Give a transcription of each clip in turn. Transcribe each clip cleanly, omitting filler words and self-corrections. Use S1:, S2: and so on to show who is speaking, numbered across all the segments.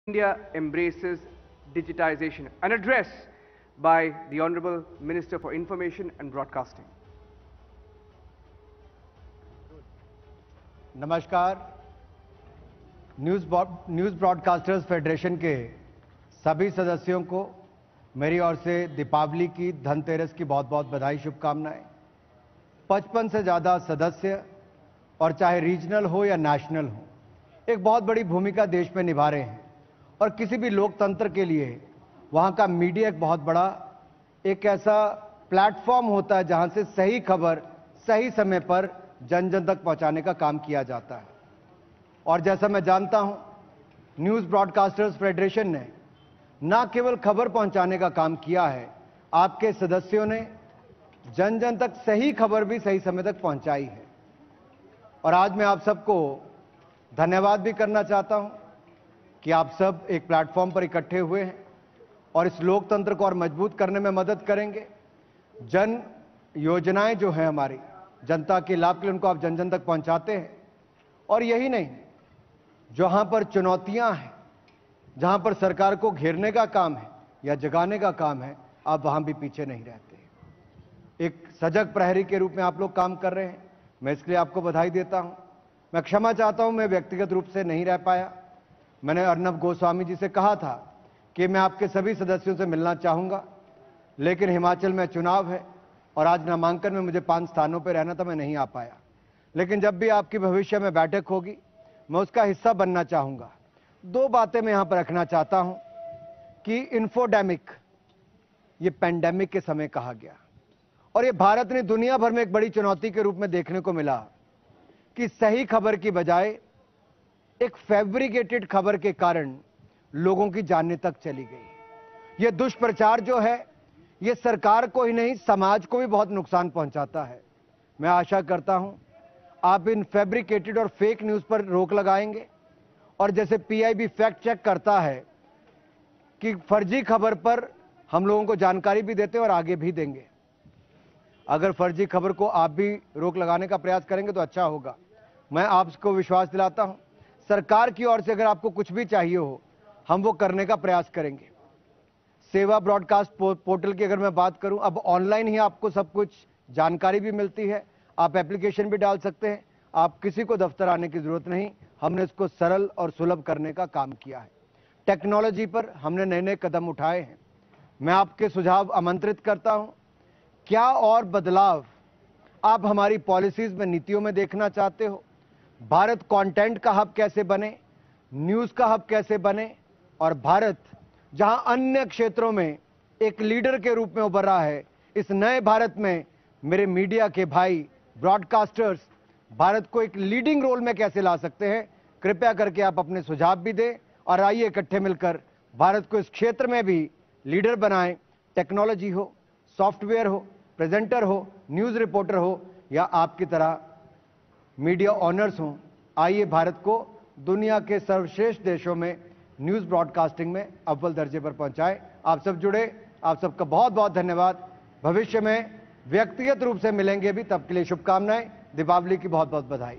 S1: India embraces digitization. An address by the Honorable Minister for Information and Broadcasting.
S2: नमस्कार। News broadcasters federation के सभी सदस्यों को मेरी ओर से दीपावली की, धनतेरस की बहुत बहुत बधाई, शुभकामनाएं। 55 से ज़्यादा सदस्य और चाहे रीजनल हो या नेशनल हो, एक बहुत बड़ी भूमिका देश में निभा रहे हैं और किसी भी लोकतंत्र के लिए वहाँ का मीडिया एक बहुत बड़ा एक ऐसा प्लेटफॉर्म होता है जहाँ से सही खबर सही समय पर जन जन तक पहुँचाने का काम किया जाता है। और जैसा मैं जानता हूँ, न्यूज़ ब्रॉडकास्टर्स फेडरेशन ने न केवल खबर पहुँचाने का काम किया है, आपके सदस्यों ने जन जन तक सही खबर भी सही समय तक पहुँचाई है। और आज मैं आप सबको धन्यवाद भी करना चाहता हूँ कि आप सब एक प्लेटफॉर्म पर इकट्ठे हुए हैं और इस लोकतंत्र को और मजबूत करने में मदद करेंगे। जन योजनाएं जो हैं हमारी जनता के लाभ के लिए, उनको आप जन जन तक पहुंचाते हैं। और यही नहीं, जहां पर चुनौतियां हैं, जहां पर सरकार को घेरने का काम है या जगाने का काम है, आप वहां भी पीछे नहीं रहते। एक सजग प्रहरी के रूप में आप लोग काम कर रहे हैं। मैं इसके लिए आपको बधाई देता हूं। मैं क्षमा चाहता हूं, मैं व्यक्तिगत रूप से नहीं रह पाया। मैंने अर्नब गोस्वामी जी से कहा था कि मैं आपके सभी सदस्यों से मिलना चाहूंगा, लेकिन हिमाचल में चुनाव है और आज नामांकन में मुझे 5 स्थानों पर रहना था, मैं नहीं आ पाया। लेकिन जब भी आपकी भविष्य में बैठक होगी, मैं उसका हिस्सा बनना चाहूंगा। 2 बातें मैं यहां पर रखना चाहता हूं कि इन्फोडेमिक, ये पैंडेमिक के समय कहा गया और ये भारत ने दुनिया भर में एक बड़ी चुनौती के रूप में देखने को मिला कि सही खबर की बजाय एक फैब्रिकेटेड खबर के कारण लोगों की जानें तक चली गई। ये दुष्प्रचार जो है, ये सरकार को ही नहीं, समाज को भी बहुत नुकसान पहुंचाता है। मैं आशा करता हूं आप इन फैब्रिकेटेड और फेक न्यूज़ पर रोक लगाएंगे और जैसे पीआईबी फैक्ट चेक करता है कि फर्जी खबर पर हम लोगों को जानकारी भी देते हैं और आगे भी देंगे। अगर फर्जी खबर को आप भी रोक लगाने का प्रयास करेंगे तो अच्छा होगा। मैं आपको विश्वास दिलाता हूं, सरकार की ओर से अगर आपको कुछ भी चाहिए हो, हम वो करने का प्रयास करेंगे। सेवा ब्रॉडकास्ट पोर्टल की अगर मैं बात करूं, अब ऑनलाइन ही आपको सब कुछ जानकारी भी मिलती है। आप एप्लीकेशन भी डाल सकते हैं, आप किसी को दफ्तर आने की जरूरत नहीं। हमने इसको सरल और सुलभ करने का काम किया है। टेक्नोलॉजी पर हमने नए नए कदम उठाए हैं। मैं आपके सुझाव आमंत्रित करता हूं। क्या और बदलाव आप हमारी पॉलिसीज में, नीतियों में देखना चाहते हो? भारत कंटेंट का हब कैसे बने, न्यूज़ का हब कैसे बने और भारत जहां अन्य क्षेत्रों में एक लीडर के रूप में उभर रहा है, इस नए भारत में मेरे मीडिया के भाई ब्रॉडकास्टर्स भारत को एक लीडिंग रोल में कैसे ला सकते हैं? कृपया करके आप अपने सुझाव भी दें और आइए इकट्ठे मिलकर भारत को इस क्षेत्र में भी लीडर बनाएं। टेक्नोलॉजी हो, सॉफ्टवेयर हो, प्रेजेंटर हो, न्यूज़ रिपोर्टर हो या आपकी तरह मीडिया ऑनर्स हों, आइए भारत को दुनिया के सर्वश्रेष्ठ देशों में न्यूज़ ब्रॉडकास्टिंग में अव्वल दर्जे पर पहुंचाएं। आप सब जुड़े, आप सबका बहुत बहुत धन्यवाद। भविष्य में व्यक्तिगत रूप से मिलेंगे भी, तब के लिए शुभकामनाएं। दीपावली की बहुत बहुत बधाई।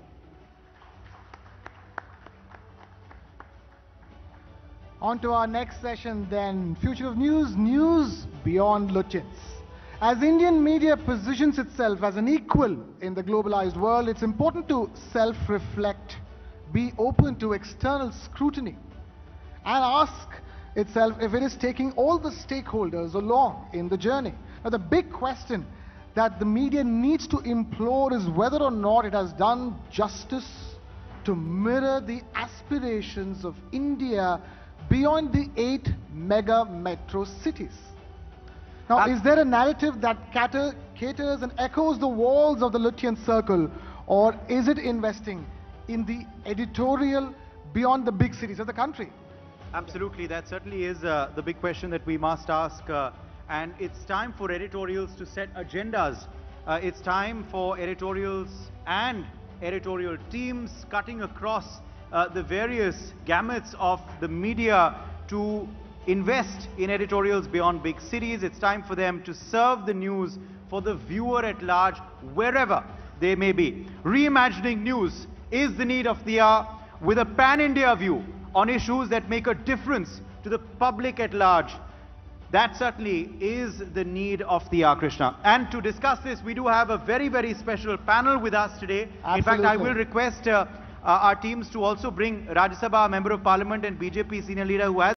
S3: On to our next session then, Future of News, News Beyond Lutyens. As Indian media positions itself as an equal in the globalized world, it's important to self-reflect, be open to external scrutiny, and ask itself if it is taking all the stakeholders along in the journey. Now, the big question that the media needs to implore is whether or not it has done justice to mirror the aspirations of India beyond the 8 mega metro cities. Now, is there a narrative that caters and echoes the walls of the Lutyens circle, or is it investing in the editorial beyond the big cities of the country?
S4: Absolutely, that certainly is the big question that we must ask, and it's time for editorials to set agendas. It's time for editorials and editorial teams cutting across the various gamuts of the media to invest in editorials beyond big cities. It's time for them to serve the news for the viewer at large, wherever they may be. Reimagining news is the need of the hour, with a pan-India view on issues that make a difference to the public at large. That certainly is the need of the hour, Krishna. And to discuss this, we do have a very, very special panel with us today.
S3: Absolutely.
S4: In fact, I will request our teams to also bring Rajya Sabha Member of Parliament and BJP senior leader who has